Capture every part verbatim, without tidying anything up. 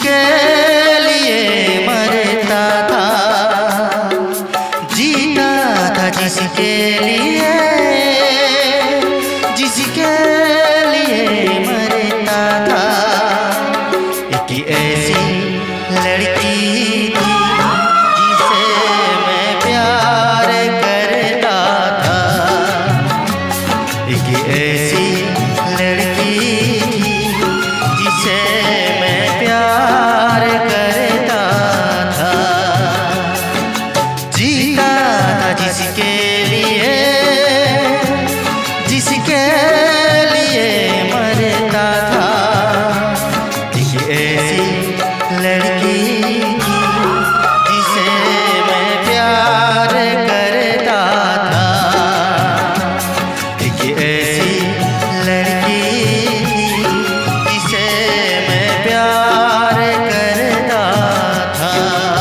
जिसके लिए मरता था, जीता था जिसके लिए, जिसके लिए मरता था। एक ऐसी लड़की थी जिसे मैं प्यार करता था। एक ऐसी लड़की थी जिसे मैं प्यार करता था। जीता था जिसके लिए, जिसके लिए मरता था। एक ऐसी लड़की थी जिसे मैं प्यार करता था। एक ऐसी लड़की थी जिसे मैं प्यार करता था।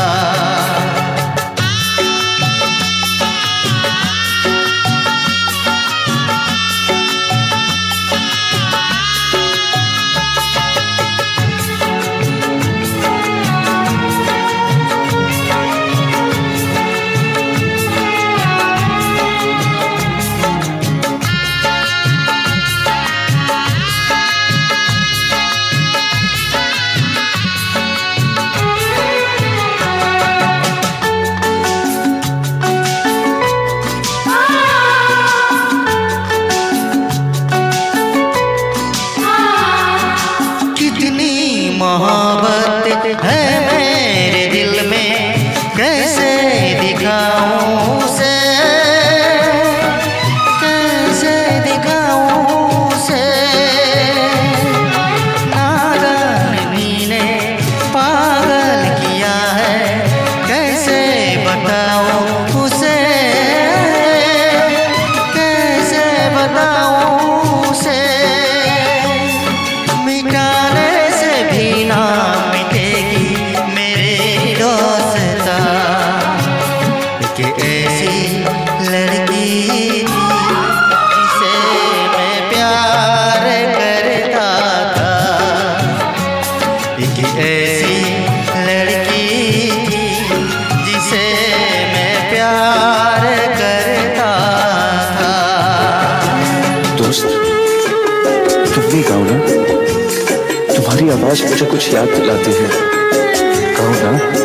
मोहब्बत है मेरे दिल में, कैसे दिखाऊं उसे, कैसे दिखाऊं उसे। नादानी ने पागल किया है, कैसे बताऊं उसे, कैसे बताऊं उसे। मिटाने ना मिटेगी मेरे दोस्ता। एक ऐसी लड़की थी जिसे मैं प्यार करता था। एक ऐसी लड़की थी जिसे मैं प्यार करता था। दोस्त, तुम भी गाओ ना, तुम्हारी आवाज मुझे कुछ याद दिलाती है। कहो ना।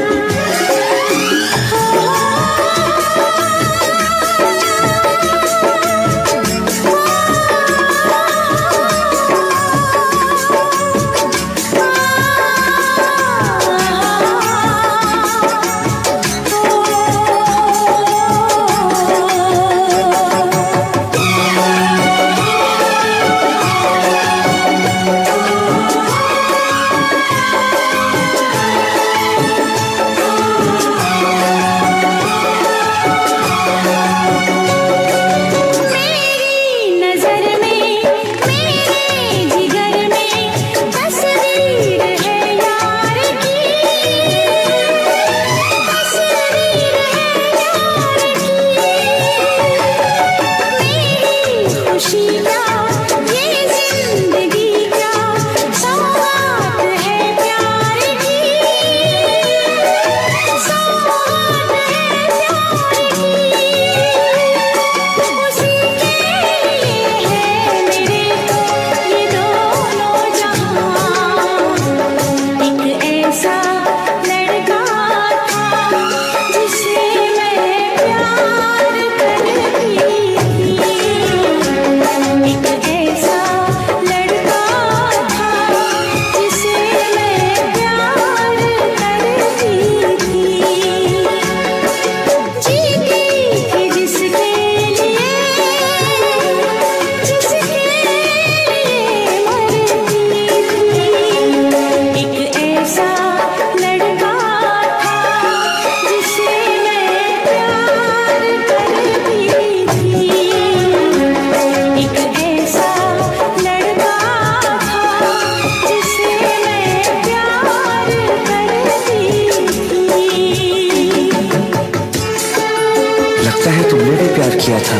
प्यार किया था।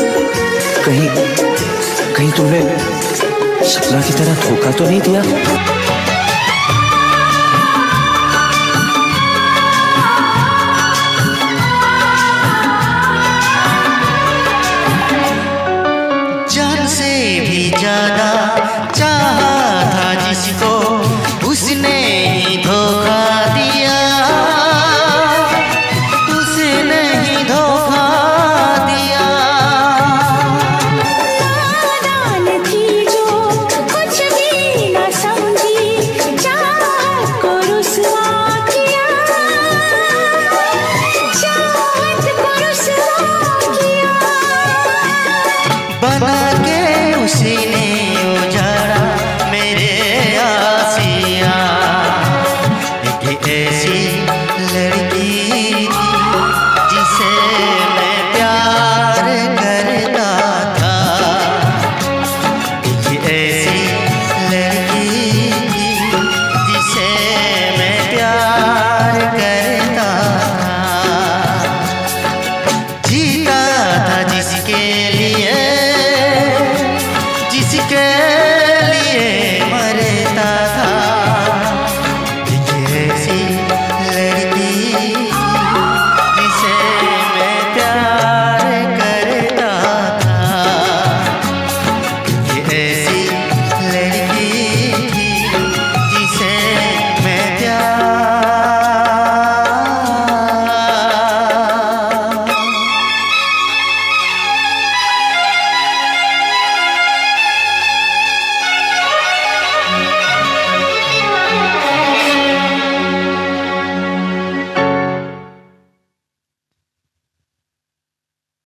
कहीं कहीं तुमने सपना की तरह धोखा तो नहीं दिया?